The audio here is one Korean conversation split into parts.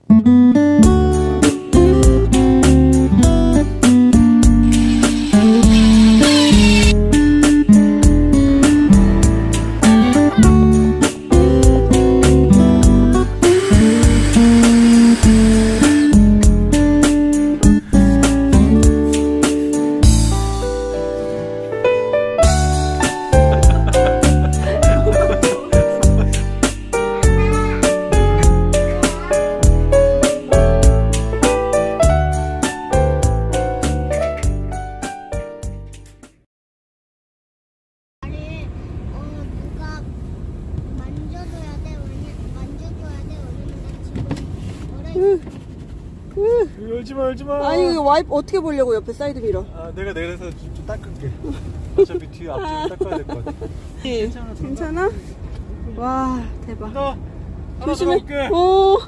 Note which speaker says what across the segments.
Speaker 1: 열지마 열지마.
Speaker 2: 아니 이거 와이프 어떻게 보려고 옆에 사이드 미러.
Speaker 1: 아 내가 내려서 좀 닦을게. 어차피 뒤에 앞뒤 닦아야 될 것 같아.
Speaker 2: 괜찮아? 괜찮아? 와 대박.
Speaker 1: 조심해.
Speaker 2: 오.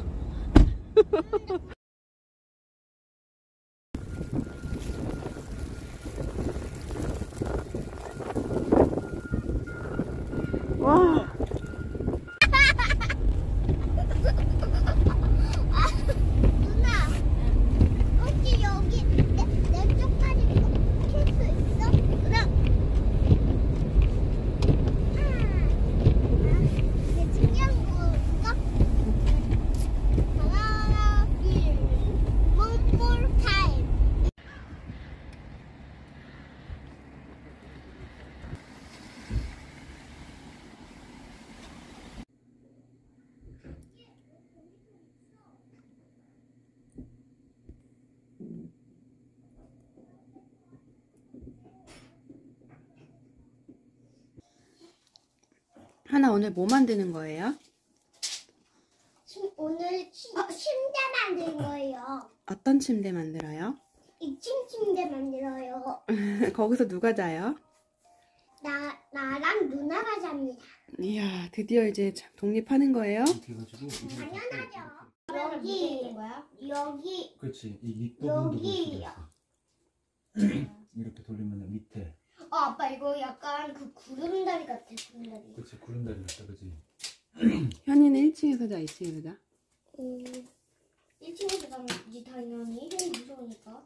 Speaker 2: 와. 하나 오늘 뭐 만드는 거예요?
Speaker 3: 오늘 침대 만들 거예요.
Speaker 2: 어떤 침대 만들어요?
Speaker 3: 2층 침대 만들어요.
Speaker 2: 거기서 누가 자요?
Speaker 3: 나랑 누나가 잡니다.
Speaker 2: 이야 드디어 이제 독립하는 거예요?
Speaker 3: 당연하죠. 여기
Speaker 1: 그렇지. 이 밑부분도
Speaker 3: 여기요.
Speaker 1: 이렇게 돌리면 밑에.
Speaker 3: 아빠 이거 약간 그 구름다리 같아. 구름다리.
Speaker 1: 그렇지 구름다리 같다 그렇지.
Speaker 2: 현이는 1층에서 자 2층에서 자?
Speaker 3: 1층에서 자면 되지 당연히. 무서우니까.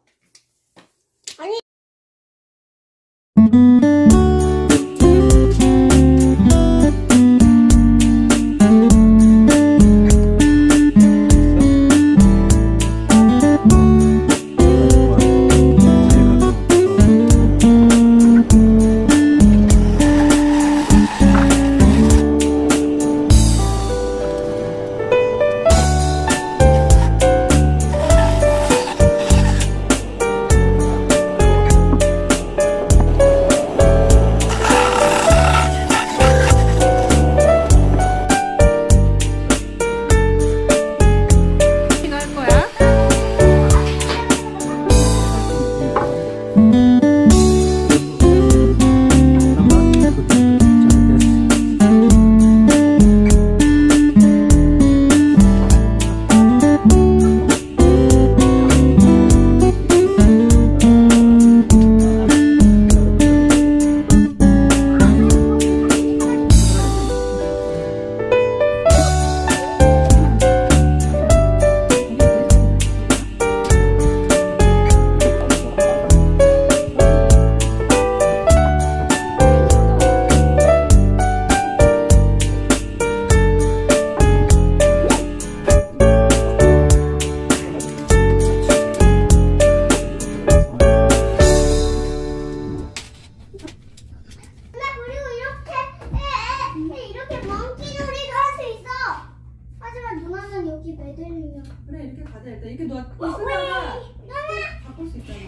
Speaker 3: 여기 매달리면
Speaker 2: 그래 이렇게 가자 일단 이렇게 쓰다가 바꿀 수 있잖아.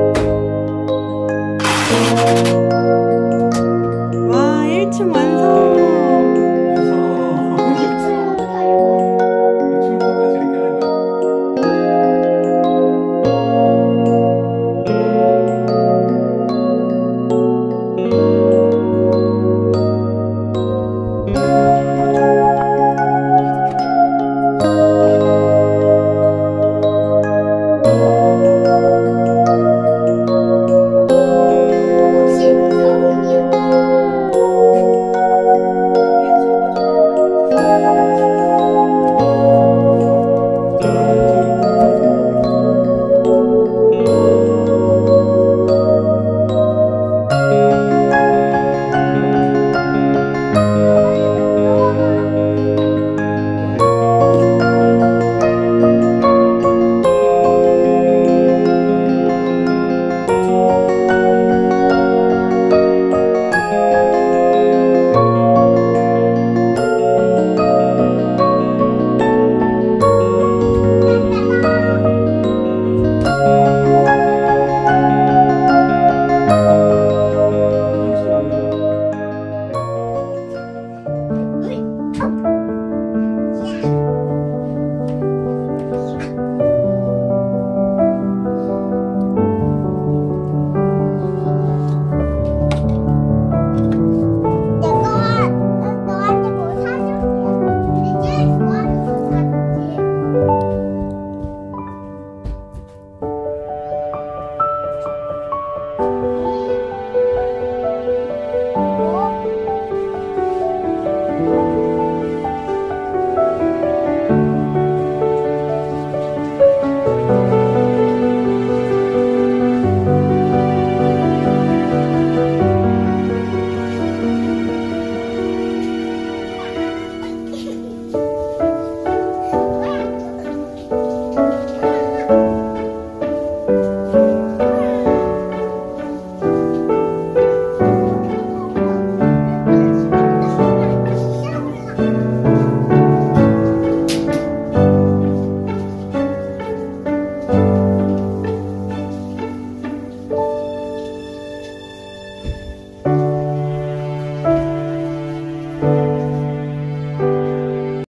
Speaker 2: 와 1층 완성.